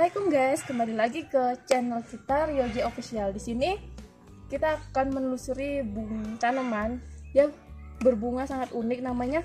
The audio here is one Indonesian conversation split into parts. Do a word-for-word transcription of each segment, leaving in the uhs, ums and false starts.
Assalamualaikum guys, kembali lagi ke channel kita Rioji Official. Di sini kita akan menelusuri bunga tanaman yang berbunga sangat unik, namanya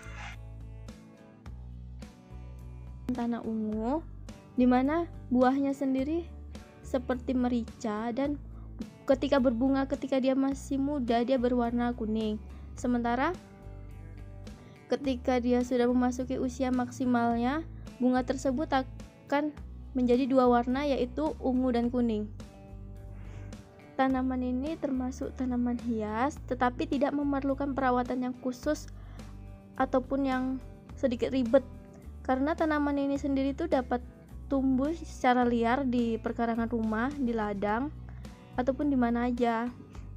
tanah ungu, dimana buahnya sendiri seperti merica dan ketika berbunga, ketika dia masih muda dia berwarna kuning, sementara ketika dia sudah memasuki usia maksimalnya, bunga tersebut akan menjadi dua warna, yaitu ungu dan kuning. Tanaman ini termasuk tanaman hias, tetapi tidak memerlukan perawatan yang khusus ataupun yang sedikit ribet, karena tanaman ini sendiri tuh dapat tumbuh secara liar di perkarangan rumah, di ladang, ataupun di mana aja.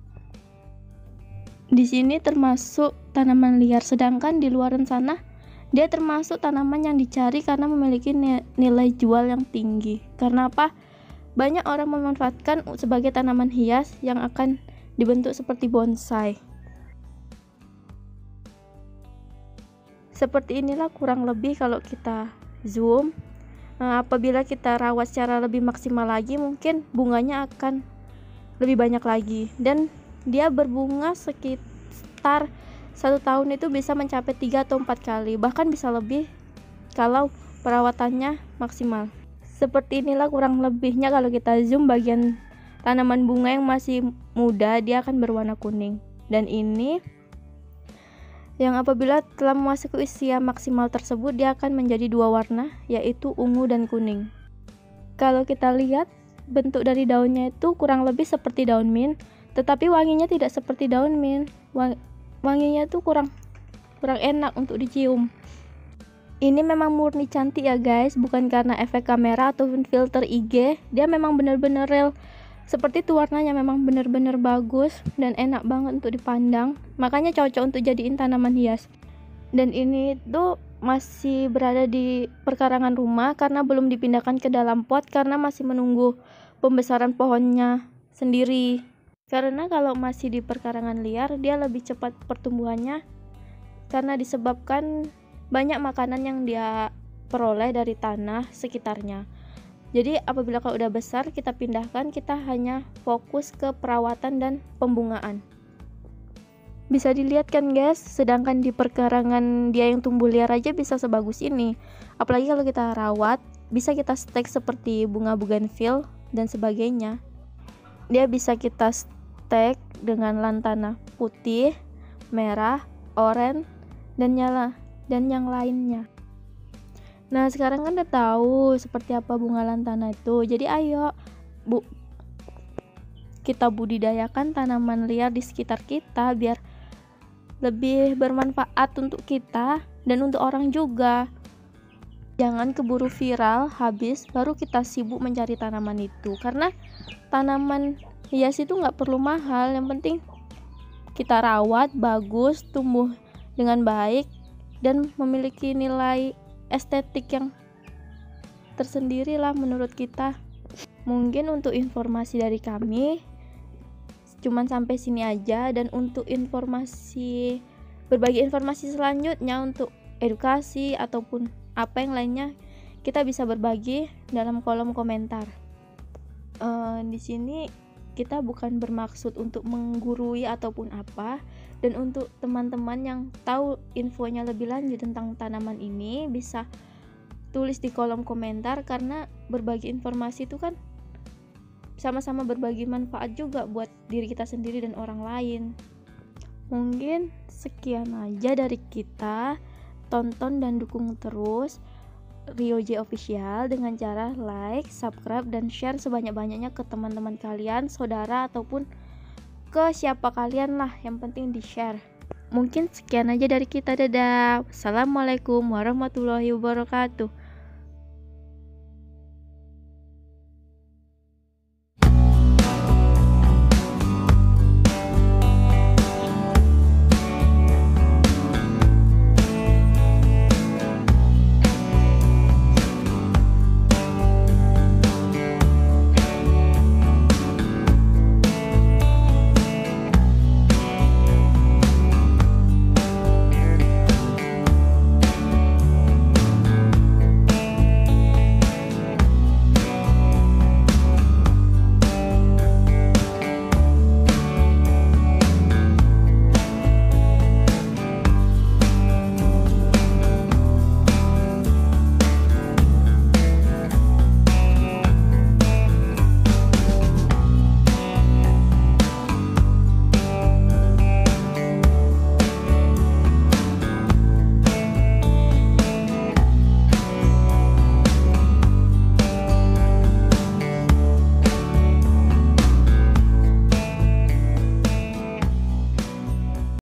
Di sini termasuk tanaman liar, sedangkan di luaran sana dia termasuk tanaman yang dicari karena memiliki nilai jual yang tinggi. Karena apa? Banyak orang memanfaatkan sebagai tanaman hias yang akan dibentuk seperti bonsai. Seperti inilah kurang lebih kalau kita zoom. Nah, apabila kita rawat secara lebih maksimal lagi, mungkin bunganya akan lebih banyak lagi. Dan dia berbunga sekitar satu tahun itu bisa mencapai tiga atau empat kali, bahkan bisa lebih kalau perawatannya maksimal. Seperti inilah kurang lebihnya kalau kita zoom bagian tanaman bunga yang masih muda, dia akan berwarna kuning. Dan ini yang apabila telah memasuki usia maksimal tersebut, dia akan menjadi dua warna, yaitu ungu dan kuning. Kalau kita lihat bentuk dari daunnya itu kurang lebih seperti daun mint, tetapi wanginya tidak seperti daun mint. Wanginya tuh kurang kurang enak untuk dicium. Ini memang murni cantik ya guys, bukan karena efek kamera ataupun filter I G. Dia memang benar-benar real. Seperti itu warnanya, memang benar-benar bagus dan enak banget untuk dipandang. Makanya cocok untuk jadiin tanaman hias. Dan ini tuh masih berada di perkarangan rumah karena belum dipindahkan ke dalam pot, karena masih menunggu pembesaran pohonnya sendiri. Karena kalau masih di perkarangan liar, dia lebih cepat pertumbuhannya karena disebabkan banyak makanan yang dia peroleh dari tanah sekitarnya. Jadi apabila kalau udah besar kita pindahkan, kita hanya fokus ke perawatan dan pembungaan. Bisa dilihat kan guys, sedangkan di perkarangan dia yang tumbuh liar aja bisa sebagus ini. Apalagi kalau kita rawat, bisa kita stek seperti bunga bougainville dan sebagainya. Dia bisa kita stek dengan lantana putih, merah, oranye, dan nyala dan yang lainnya. Nah, sekarang kan udah tahu seperti apa bunga lantana itu. Jadi ayo Bu kita budidayakan tanaman liar di sekitar kita biar lebih bermanfaat untuk kita dan untuk orang juga. Jangan keburu viral habis baru kita sibuk mencari tanaman itu, karena tanaman hias itu nggak perlu mahal, yang penting kita rawat bagus, tumbuh dengan baik, dan memiliki nilai estetik yang tersendiri lah menurut kita. Mungkin untuk informasi dari kami cuman sampai sini aja, dan untuk informasi berbagi informasi selanjutnya untuk edukasi ataupun apa yang lainnya, kita bisa berbagi dalam kolom komentar. Uh, di sini kita bukan bermaksud untuk menggurui ataupun apa, dan untuk teman-teman yang tahu infonya lebih lanjut tentang tanaman ini bisa tulis di kolom komentar, karena berbagi informasi itu kan sama-sama berbagi manfaat juga buat diri kita sendiri dan orang lain. Mungkin sekian aja dari kita. Tonton dan dukung terus Rioji Official dengan cara like, subscribe, dan share sebanyak-banyaknya ke teman-teman kalian, saudara, ataupun ke siapa kalian lah, yang penting di share. Mungkin sekian aja dari kita, dadah. Assalamualaikum warahmatullahi wabarakatuh.